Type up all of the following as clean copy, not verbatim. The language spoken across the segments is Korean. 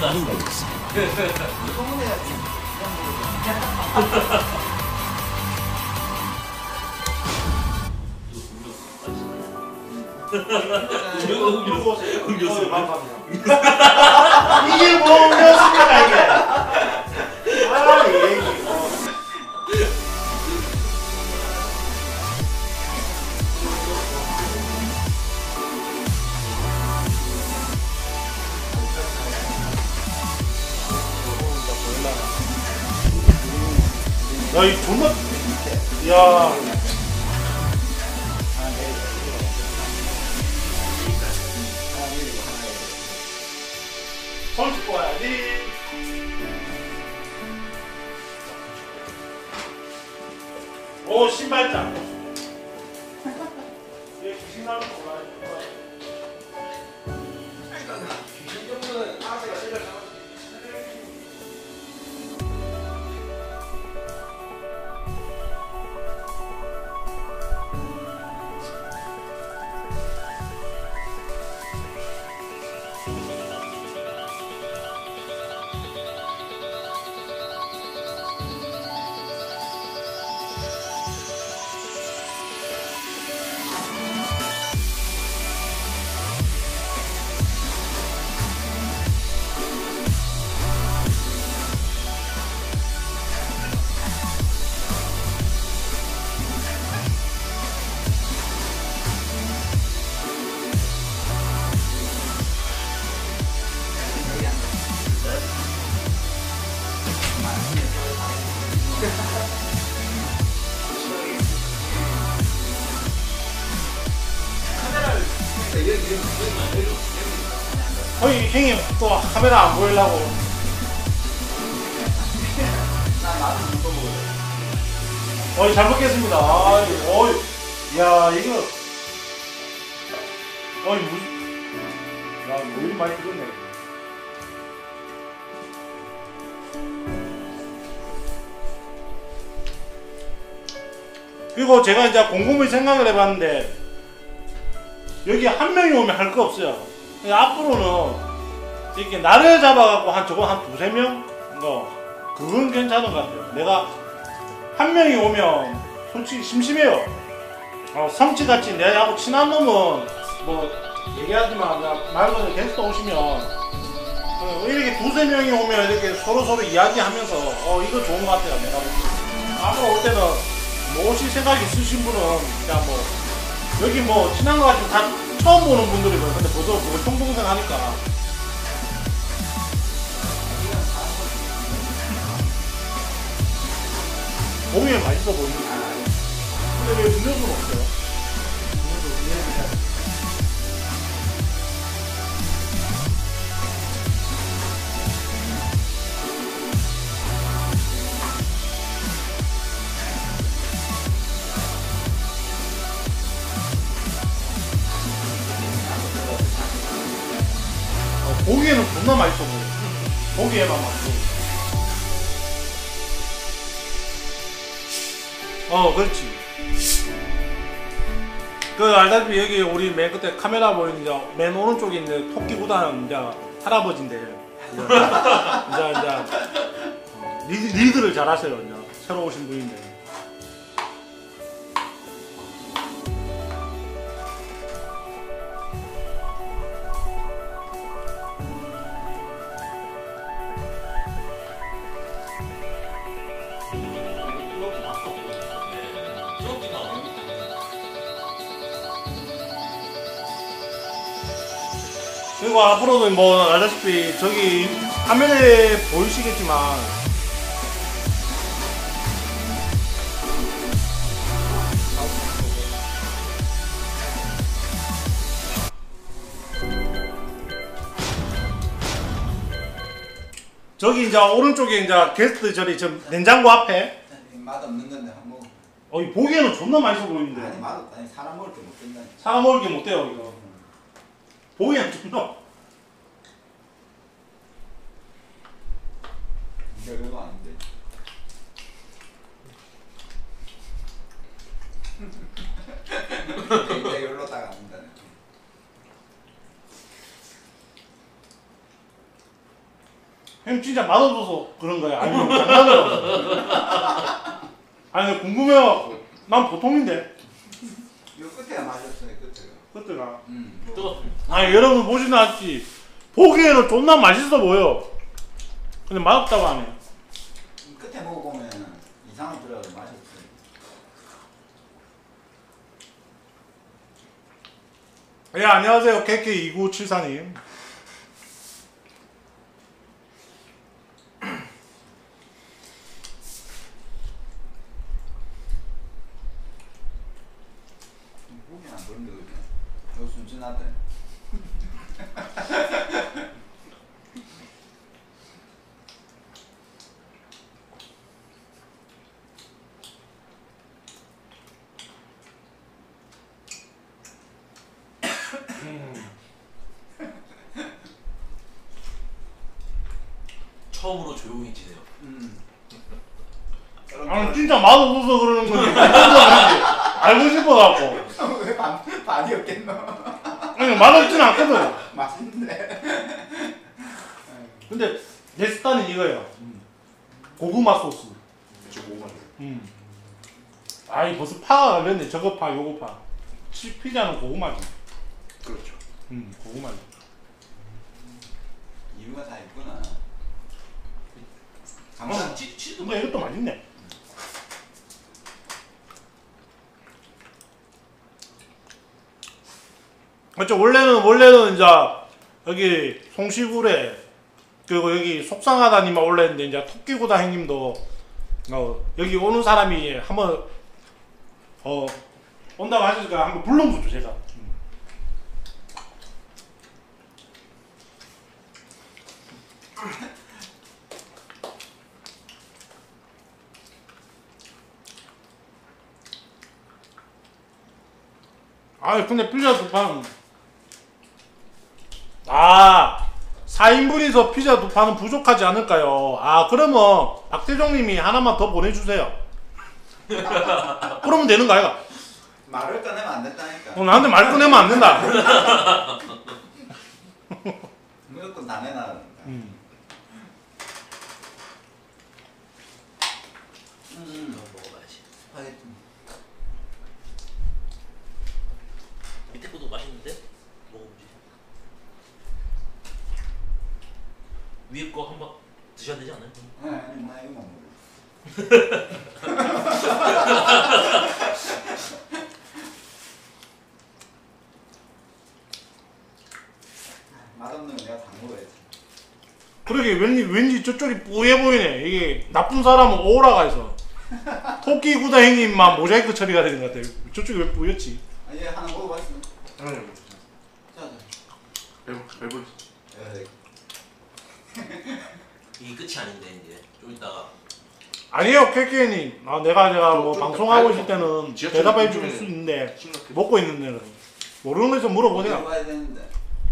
의미가 있습니다. 이게 뭐 음료수입니까 이게? 아 얘기. 야, 이 존나, 야. 손 씻고 와야지. 오, 신발장. 얘 귀신 나는 거 몰라. 귀신 정도는 아세가 신발 잡아. 어이 형님 또 카메라 안 보이려고. 어이 잘 먹겠습니다. 어이 야 이거 어이 야 물 많이 들었네. 그리고 제가 이제 곰곰이 생각을 해봤는데 여기 한 명이 오면 할 거 없어요. 앞으로는 이렇게 나를 잡아갖고 한 두세 명? 그건 괜찮은 것 같아요. 내가 한 명이 오면 솔직히 심심해요. 성취같이 내하고 친한 놈은 뭐 얘기하지만 말 그대로 게스트 오시면 이렇게 두세 명이 오면 이렇게 서로 이야기하면서 이거 좋은 것 같아요. 내가 앞으로 올 때는 뭐 오실 생각 있으신 분은 그냥 뭐 여기 뭐 친한 거 가지고 다 처음 보는 분들이거든요. 근데 보도 그거 형동생 하니까 보면 맛있어 보이는데 근데 왜 음료수는 없어요? 음료수 이해해주세요. 보기에는 존나 맛있어 보여. 보기에만 맛있어. 그렇지. 알다시피 여기 우리 맨 끝에 카메라 보이는 이제 맨 오른쪽에 있는 토끼 구단 이제 할아버지인데 이제 리드를 잘 하세요. 이제 새로 오신 분인데. 그리고 앞으로도 뭐 알다시피 저기 화면에 보이시겠지만 저기 이제 오른쪽에 이제 게스트 저리 저 냉장고 앞에 맛없는 건데 한번 보기에는 존나 맛있어 보이는데. 아니 맛없다. 아니 사람 먹을 게 못 된다. 사람 먹을 게 못 돼요 이거. 보기에는 존나. 별거 아닌데. 이제 열로다가 안다. 형 진짜 맛없어서 그런 거야? 아니면 장난으로? 아니 궁금해갖고 난 보통인데 요 끝에가 맛있어요. 끝에가. 그때가 뜨겁습니다. 아니 여러분 보시나 알지 보기에는 존나 맛있어 보여 근데 맛없다고 하네 끝에 먹어보면 이상한 들어가서 맛이 없어요. 예 안녕하세요 KK2974님 고기는 안 보는데 그냥 저 순진하대. 처음으로 조용해지네요. 아니 진짜 맛없어서 그러는 건지 알고 싶어갖고 왜 반이 없겠노? 아니 맛없진 않거든 맛있는데. 근데 내 스타일은 이거예요 고구마 소스 저 고구마 좋아해요. 아이 벌써 파가 갈렸네 저거 파 요거 파 피자는 고구마지 그렇죠. 고구마지 이유가 다 있구나. 치즈도 근데 이것도 맛있네 그렇죠 원래는 이제 여기 송시굴에 그리고 여기 속상하다님만 올렸는데 이제 토끼구다 형님도 여기 오는 사람이 한번 온다고 하시니까 한번 불러보죠 제가 아 근데 피자 두 판 4인분이서 피자 두 판은 부족하지 않을까요? 그러면 박태종님이 하나만 더 보내주세요 그러면 되는 거 아이가? 말을 꺼내면 안 된다니까. 나한테 말 꺼내면 안 된다 무조건 다 내놔야 된다. 먹어봐야지. 스파게티. 밑에 것도 맛있는데? 먹어보지. 위에 거 한번 드셔야 되지 않아요? 아니 나 이거만 먹어. 맛없는 거 내가 다 먹어야지. 그러게 왠지 저쪽이 뿌예 보이네 이게 나쁜 사람은 오라가 있어 토끼구다 형님만 모자이크 처리가 되는 것 같아 저쪽이 왜 뿌였지? 아니 얘 하나 먹어봤어. 아니요. 자, 배불. 에이. 이게 끝이 아닌데 이제 좀 이따가 아니에요 케케님 내가 뭐 좀 방송하고 이따 있을 때는 지하철 대답해 줄 요즘에 수 있는데 심각해. 먹고 있는 데는 모르는 거에서 물어보세요 먹어봐야 되는데.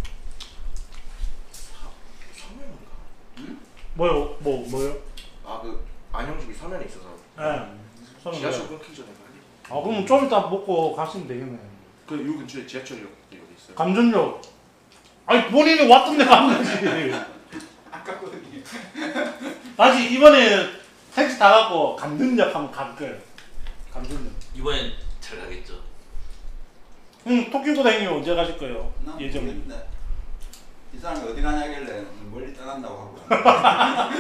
서면인가? 뭐요? 그 안영집이 서면에 있어서. 네 지하철 끊기 전에 빨리. 그럼 좀 이따 먹고 가시면 되겠네 그 요 근처에 지하철역 여기 있어요. 감전역 아니 본인이 왔던 데 가면 되지 아까 거기. 다시 이번에 택시 타갖고 감전역 한번 갈 거예요 감전역 이번엔 잘 가겠죠. 토끼구다 형님 언제 가실 거예요? 나 예정이 모르겠는데. 이 사람이 어디 가냐길래 멀리 떠난다고 하고.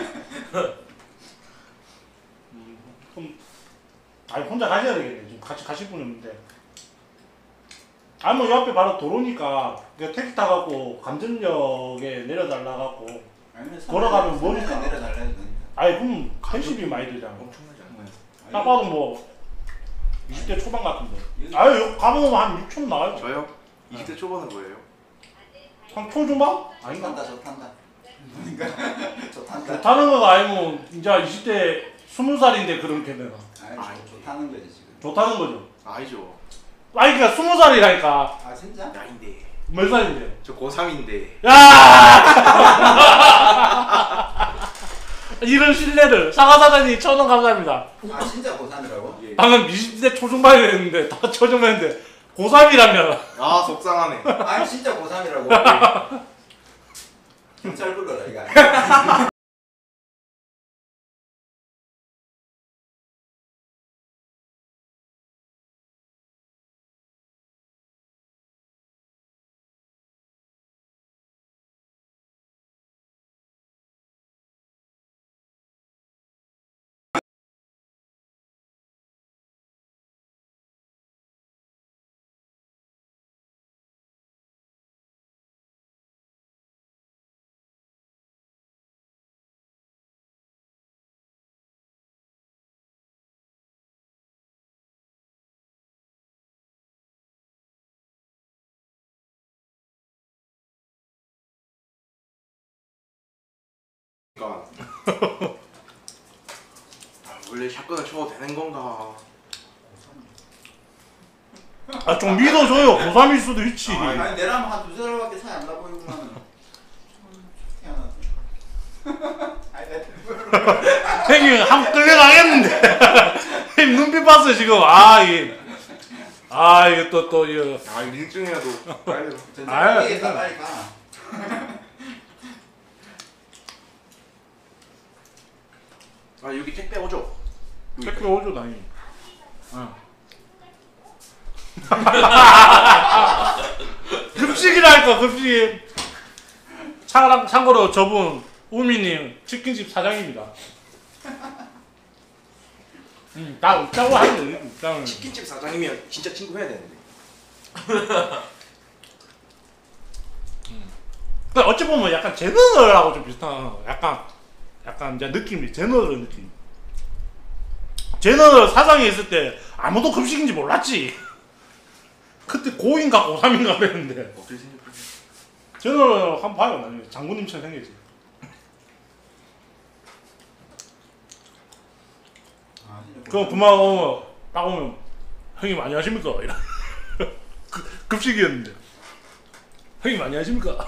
그럼 혼자 가셔야 되겠네 지금 같이 가실 분이 없는데 뭐 요 앞에 바로 도로니까 그냥 택시 타갖고 감전역에 내려달라갖고 아니면 걸어가면 머니까. 내려달라 해도 되니까. 그럼 택시비 많이 들잖아 엄청나지 않나요? 딱 봐도 뭐 20대 초반 같은데 여기- 여기 가면 한 6천 나와요 저요? 20대 초반은 뭐예요? 한 초중반? 아닌가? 탄다 저 탄다. 그러니까 저 탄다. 좋다는 거가 아니면 이제 20대 20살인데 그렇게 되나 아니 저 타는 거지 지금. 좋다는 거죠 아니죠. 그러니까 20살이라니까 아 진짜? 야인데. 몇 살인데? 저 고3인데. 야! 이런 신뢰를 사과사장님 1,000원 감사합니다 아 진짜 고3이라고? 예. 방금 20대 초중반이 됐는데 다 초중반인데 고3이라면 속상하네. 아니 진짜 고3이라고. 경찰 불러라 이거. 그러니까 원래 샷건을 쳐도 되는 건가? 아 좀 믿어줘요. 고3일 수도 있지. 아니 내라면 한 두세 달밖에 차이 안 나 보이구만. 형님 한번 끌려가겠는데. 형님 눈빛 봤어요 지금. 이게 또 이거. 아 이거 일등이라도 빨리. 전자기에 빨리 가. 아 여기 택배 오죠? 택배 오죠 당연히. 급식이랄까 급식. 참고로 저분 우미님 치킨집 사장입니다. 다 없다고 하는데. 치킨집 사장이면 진짜 친구 해야 되는데. 근데 어찌 보면 약간 제너럴하고 좀 비슷한 약간 이제 느낌이 제너럴 느낌. 제너럴 사장이 있을 때 아무도 급식인지 몰랐지. 그때 고2인가 고3인가 그랬는데 어떻게 생겼어요? 제너럴 한번 봐요. 나중에 장군님처럼 생겼지. 그럼 그만 오면 딱 오면 형님 안녕하십니까 이런. 급식이었는데 형님 안녕하십니까.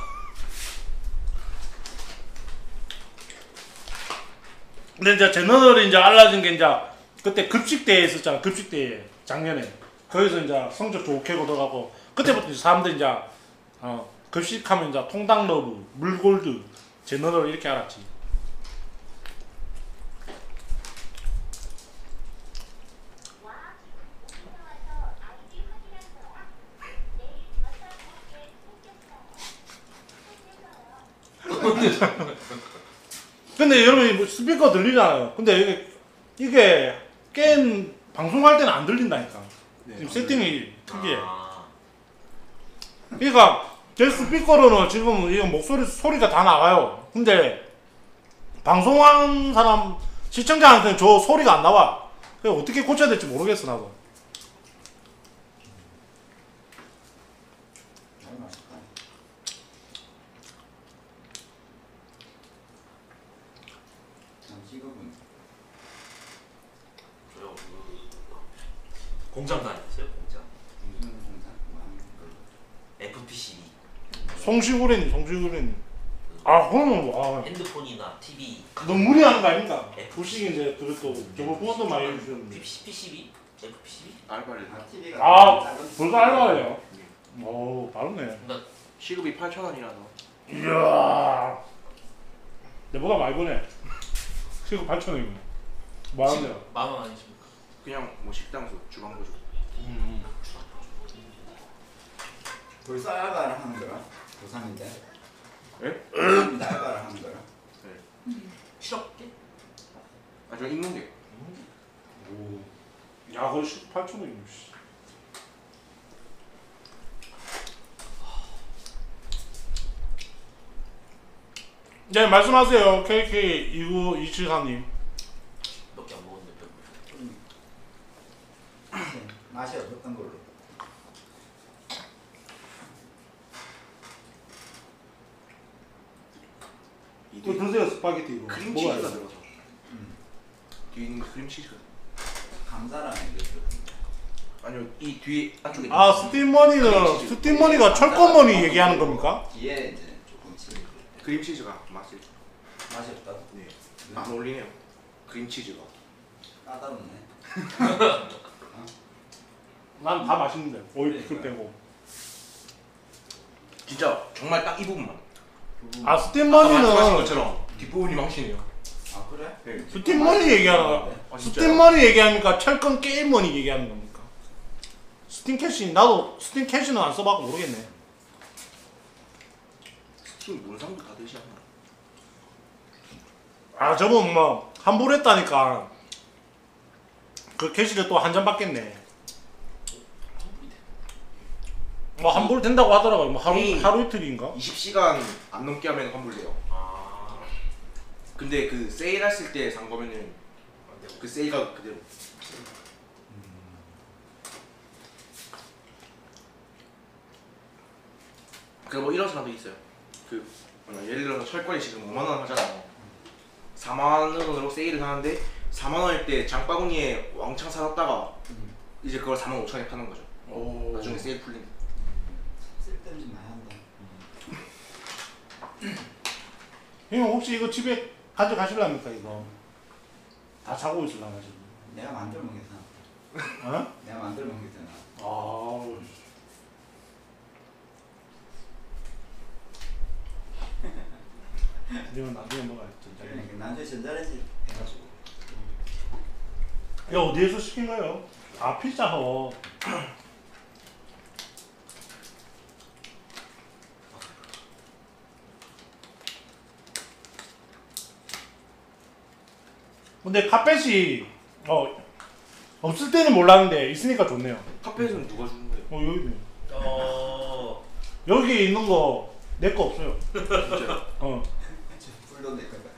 근데 이제 제너럴이 이제 알라진 게 이제 그때 급식대회 있었잖아. 급식대회 작년에 거기서 이제 성적 좋게 거둬가고 그때부터 이제 사람들이 이제 급식하면 이제 통닭러브, 물골드, 제너럴 이렇게 알았지. 근데 여러분 스피커 들리잖아요. 근데 이게 게임 방송할 때는 안 들린다니까. 지금 세팅이 특이해. 그러니까 제 스피커로는 지금 이 목소리 소리가 다 나가요. 근데 방송한 사람 시청자한테는 저 소리가 안 나와. 그래서 어떻게 고쳐야 될지 모르겠어 나도. 저요 공장 다녔어요. 공장. 무슨 공장 뭐 하는 거? FPCB. 송시구레님. 아 그러면 와. 핸드폰이나 TV. 너무 무리하는 거 아닙니까? 부식인데 그것도 저거 후원도 많이 해주셨는데. PCB? FPCB? 알바를. 벌써 알바예요? 오 다르네. 그러니까 시급이 8,000원이라서. 이야 내보다 많이 버네. 시급 8,000원이고 뭐하는데요? 10,000원 아니십니까? 그냥 뭐 식당수 주방보조. 벌써 알바를 하는 거야? 고3인데? 예? 고3인데 알바를 하는 거야? 실업계? 아 저 인문계. 야 거의 시급 8,000원이고 네 말씀하세요. KK29274님. 몇 개 안 먹었는데 맛이 어떤 걸로? 또 드세요 스파게티 이거. 크림치즈가 먹어야지. 들어서. 뒤에 있는 게 크림치즈가. 감자라는 게 아니요 이 뒤에 안쪽에. 아 스팀머니는 스팀머니가 철권머니 얘기하는 겁니까? 뒤에 이제 조금 치즈 크림치즈가 맛이 맛이 없다고? 네. 안 어울리네요. 크림치즈가. 까다롭네. 난 다 맛있는데 오일 피클 빼고. 진짜 정말 딱 이 부분만. 아 아까 말씀하신 스팀머니는 것처럼 뒷부분이 망치네요. 아 그래? 네. 스팀머니 얘기하는 거야. 아, 진짜요? 스팀머니 얘기하니까 철권 게임머니 얘기하는 겁니까? 스팀캐시 나도 스팀캐시는 안 써봐서 모르겠네. 스팀 문상도 다 되지 않나? 아 저분 뭐 환불했다니까 그 캐시를 또 한 잔 받겠네. 뭐 환불 된다고 하더라고요. 뭐 하루 이틀인가? 20시간 안 넘게 하면 환불돼요. 아. 근데 그 세일했을 때 산 거면은 그 세일가 그대로. 그 뭐 이런 사람도 있어요. 그 예를 들어서 철권이 지금 5만 원 하잖아요. 4만 원으로 세일을 하는데 4만 원일 때 장바구니에 왕창 사놨다가 이제 그걸 4만 5천 원에 파는 거죠. 오. 나중에 세일 풀린. 쓸데없이 많이 한다. 형 혹시 이거 집에 가져가실랍니까 이거? 다 자고 있을라나 지금? 내가 만들어 먹겠잖아. 어? 내가 만들어 먹겠잖아. 아우. 이건 나중에 먹어야지. 그러니까 나중에 전자레인지 해가지고. 야 어디에서 시킨 거예요? 아 피자헛. 근데 카펫이 없을 때는 몰랐는데 있으니까 좋네요. 카페에서는 누가 주는 거예요? 여기 어. 여기 있는 거 내 거 없어요. 진짜요? 불도 내 거다.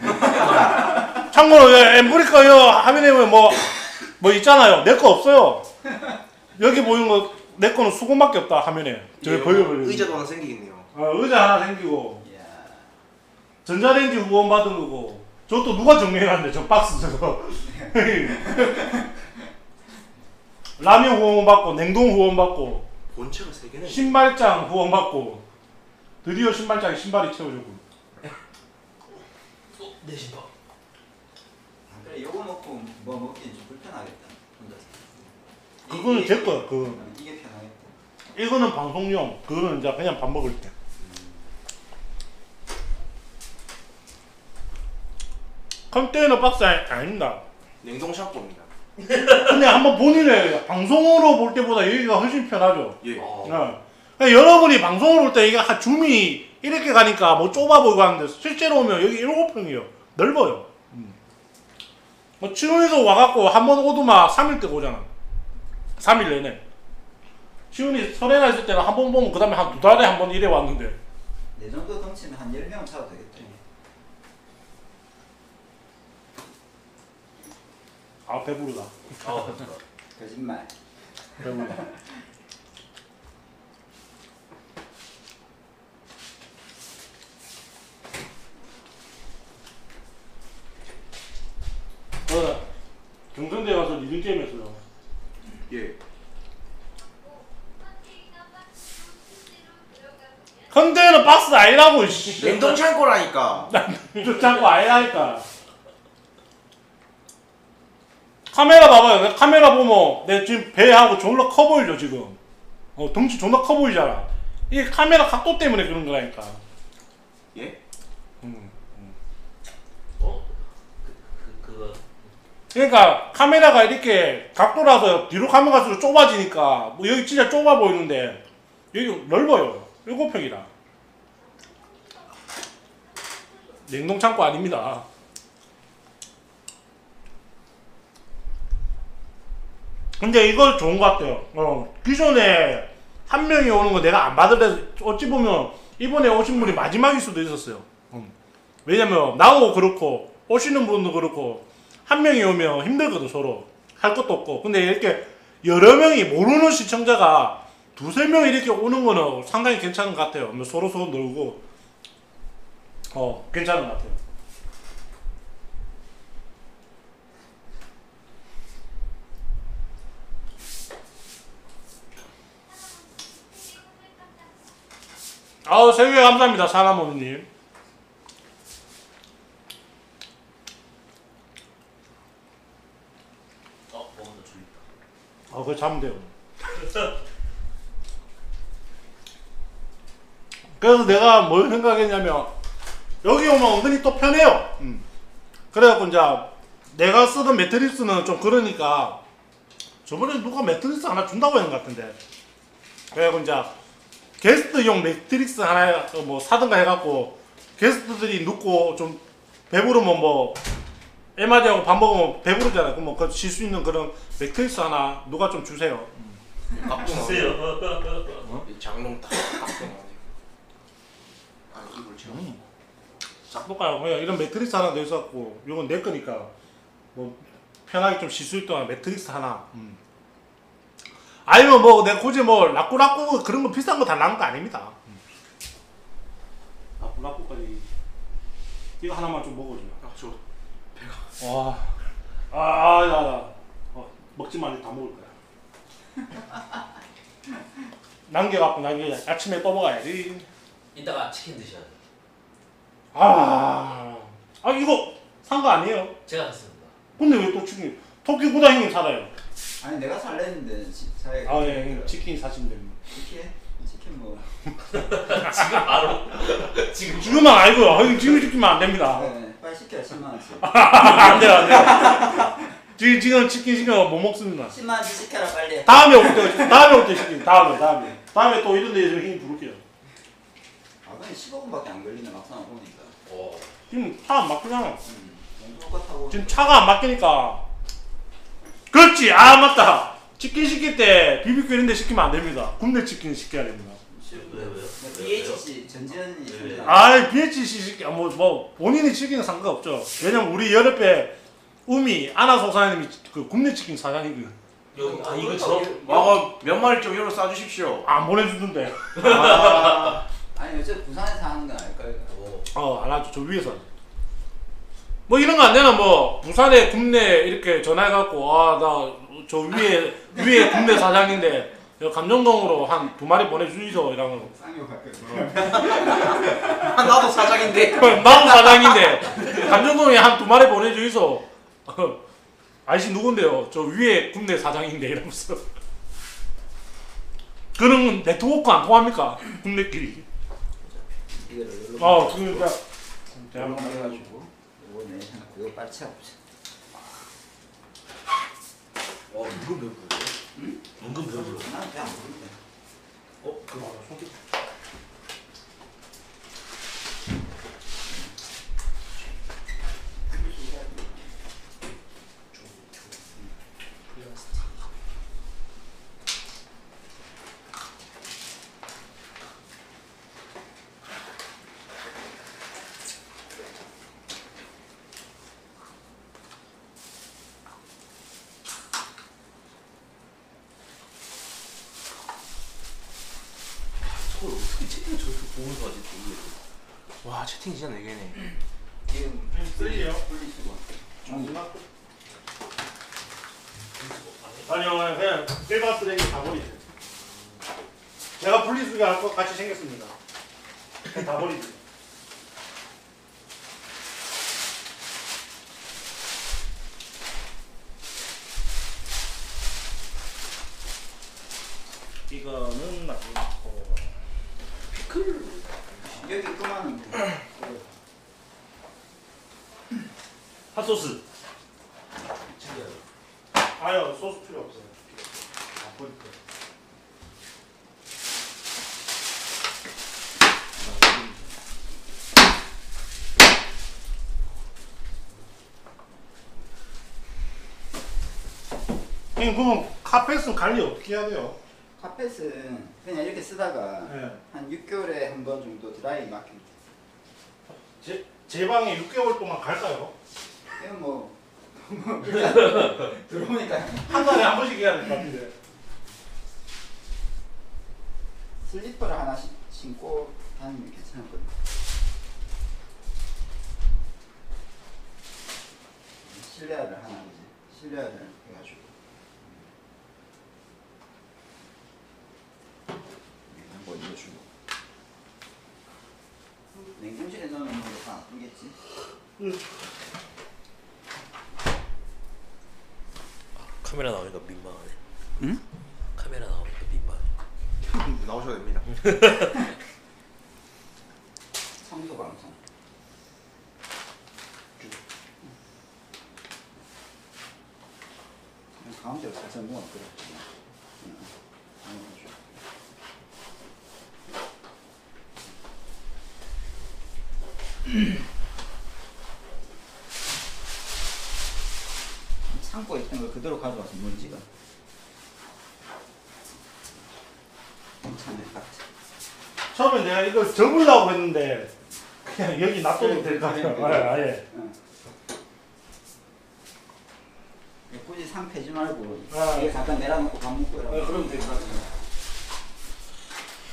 참고로 엠브리카 화면에 뭐 있잖아요. 내 거 없어요. 여기 보이는 거 내 거는 수건밖에 없다 화면에. 저기 보여버리는. 의자도 하나 생기겠네요. 의자 하나 생기고 이야. 전자레인지 후원 받은 거고. 저것도 누가 정리해놨는데 저 박스 저거. 라면 후원 받고 냉동 후원 받고 본체가 3개네. 신발장 후원 받고 드디어 신발장에 신발이 채워주고. 내 신발. 아, 그래 요거 먹고 뭐 먹기엔 좀 불편하겠다. 혼자서. 그거는 제 거야. 그 이게 편하겠다. 이거는 방송용. 그거는 이제 그냥 밥 먹을 때. 컨테이너 박스 아닙니다. 냉동 샤워입니다. 근데 한번 본인의 방송으로 볼 때보다 여기가 훨씬 편하죠. 예. 그러니까 여러분이 방송으로 볼 때 이게 줌이 이렇게 가니까 뭐 좁아 보이고 하는데 실제로 오면 여기 7평이에요. 넓어요. 뭐 치훈이도 와갖고 한 번 오도막 3일 때 오잖아. 3일 내내. 치훈이 설에나 있을 때는 한 번 보면 그 다음에 한 2달에 한 번 이래 왔는데. 내 정도 덩치면 한 10명 차도 되겠다. 아 배부르다. 거짓말. 배부르다. 경성대 가서 리듬 게임 했어요. 예. 컨테이너 박스 아니라고 씨. 냉동 창고라니까. 저 자꾸 아니라니까. 카메라 봐봐요. 카메라 보면 내 지금 배하고 존나 커 보이죠 지금. 덩치 존나 커 보이잖아. 이게 카메라 각도 때문에 그런 거라니까. 예? 그거. 그러니까 카메라가 이렇게 각도라서 뒤로 가면 갈수록 좁아지니까 뭐 여기 진짜 좁아 보이는데 여기 넓어요. 7평이라. 냉동 창고 아닙니다. 근데 이거 좋은 것 같아요. 기존에 한 명이 오는 거 내가 안 받을래. 어찌 보면 이번에 오신 분이 마지막일 수도 있었어요. 왜냐면 나오고 그렇고 오시는 분도 그렇고 한 명이 오면 힘들거든. 서로 할 것도 없고. 근데 이렇게 여러 명이 모르는 시청자가 두세 명 이렇게 오는 거는 상당히 괜찮은 것 같아요. 서로 놀고 괜찮은 것 같아요. 아우 세계 감사합니다. 사나모님. 먹는다 졸립다. 그거 자면 돼요. 그래서 내가 뭘 생각했냐면 여기 오면 은근히 또 편해요. 그래갖고 이제 내가 쓰던 매트리스는 좀 그러니까 저번에 누가 매트리스 하나 준다고 했는 것 같은데 그래갖고 이제 게스트용 매트리스 하나 뭐 사든가 해갖고 게스트들이 눕고 좀 배부르면 뭐 에마디하고 밥 먹으면 배부르잖아요. 그럼 뭐 쉴 수 있는 그런 매트리스 하나 누가 좀 주세요. 주세요. 이 장롱 다 깍두나네. 아 이걸 제가. 싹둑가요. 그냥 이런 매트리스 하나 더 있었고 이건 내 거니까 뭐 편하게 좀 쉴 수 있도록 매트리스 하나. 아니면 뭐 내가 굳이 뭐 라꾸라꾸 그런 거 비싼 거 달라는 거 아닙니다. 라꾸라꾸까지 이거 하나만 좀 먹어줘요. 저 와. 야. 먹지만 다 먹을 거야. 남겨갖고 아침에 또 먹어야지. 이따가 치킨 드셔야 돼요. 이거 산 거 아니에요? 제가 샀습니다. 근데 왜 또 치킨? 토끼보다 형님 살아요. 아니 내가 살랬는데 자기가. 아 예, 형님 치킨 사시면 됩니다. 치킨 뭐. 지금 바로 지금 지금은 아니고요. 형님 지금 시키면 안 됩니다. 네, 빨리 시켜 10만 원씩. 안 돼요. 지금 치킨 시키면 못 먹습니다. 10만 원씩 시켜라 빨리. 다음에 올 때 시키면 다음에 또 이런 데서 형님 부를게요. 근데 15분밖에 안 걸리네 막상 보니까. 지금 차 안 막히잖아. 똑같하고. 지금 차가 안 막히니까. 그렇지. 맞다. 치킨 시킬 때 BBQ 이런 데 시키면 안 됩니다. 굽네 치킨 시켜야 됩니다. 왜요? BHC 전지현이. BHC 시키 본인이 시키는 상관없죠. 왜냐면 우리 연합회 아나 소사님이 그 굽네 치킨 사장이거든. 여기 이거 저 몇 마리 좀 열어 싸주십시오. 안 보내주던데. 아니 어차피 부산에서 하는 건 알까요? 안 하죠. 저 위에서. 뭐 이런 거 안 되나 부산에 굽네 이렇게 전화해갖고 나 저 위에 굽네 사장인데 감정동으로 한 2마리 보내주이소 이러면. 쌍욕할 거야. 나도 사장인데. 나도 사장인데 감정동에 한 2마리 보내주이소. 아저씨 누군데요? 저 위에 굽네 사장인데 이러면서. 그런 네트워크 안 통합니까? 굽네끼리. 그러니까 제가 한번 해가지고 이거 내셔놓고 이거 빨리 채워보자. 은근 배부르네. 응? 은근 배부르. 나는 배안 부른데. 저걸 어떻게 채팅을 저렇게 보면서 하지? 와 채팅 진짜 4개네. 지금 쓸게요. 풀리시고. 아니요, 그냥 일반 쓰레기 다 버리세요. 제가 분리수거 할 거 같이 생겼습니다. 그냥 다 버리세요. 이거는 아니고 피클 여기 그만은 핫소스. 챙겨요. 아유, 소스 필요 없어요. 다 버릴게요. 형님, 그럼 카펫은 관리 어떻게 해야 돼요? 카펫은 그냥 이렇게 쓰다가 네. 한 6개월에 한 번 정도 드라이 맡깁니다. 제 방에 6개월 동안 갈까요? 이건 뭐 일단 들어오니까 한 달에 한 번씩 해야 될 것 같은데. 슬리퍼를 하나 신고 다니면 괜찮거든요. 실내화를 하나 이제 실내화를 해가지고 한번 입어주고 냉동실에 넣으면 뭐다 아프겠지? 카메라 나오니까 민망하네. 응? 카메라 나오니까 민망해. 나오셔야 됩니다. 청소 방송. 가운데로 살짝 모아 그래. 창고에 있던 걸 그대로 가져와서 먼지가 괜찮을 것 같아. 처음에 내가 이걸 접으려고 했는데 그냥 여기 놔둬도 될 것 같아요. 아예. 응. 굳이 상 패지 말고 아, 이게 잠깐 내려놓고 밥 먹고 이러면 그러면 될 것 같아요.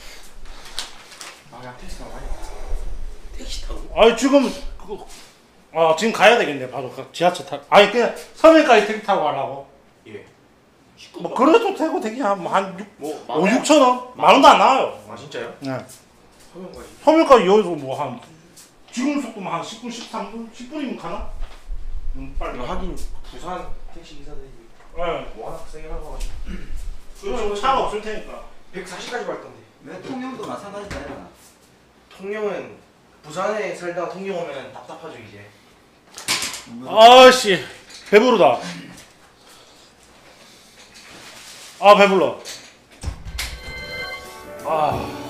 야 테스트가 많이. 택시 타고. 지금 지금 가야 되겠네. 바로 지하철 타. 아니 그냥 서면까지 택시 타고 가려고. 예. 뭐 그래도 되고 되게 한 6, 뭐 5, 6천 원? 만 원도 안 나와요. 아 진짜요? 네. 서면까지. 서면까지 여기서 뭐 한 지금 속도면 한 10분, 13분, 10분이면 가나? 빨리. 하긴 부산 택시 기사들이 네. 워낙 세게 나가가지고 좀 차가 없을 테니까. 140까지 밟던데. 왜 통영도 마찬가지잖아. 통영은 부산에 살다가 통영 오면 답답하죠 이제. 아씨 배부르다. 배불러.